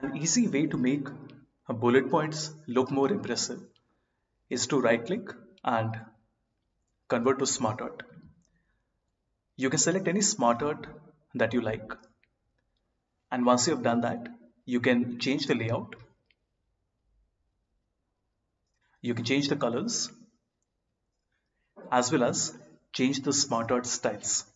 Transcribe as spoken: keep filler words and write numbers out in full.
An easy way to make bullet points look more impressive is to right click and convert to Smart Art. You can select any Smart Art that you like. And once you have done that, you can change the layout. You can change the colors as well as change the Smart Art styles.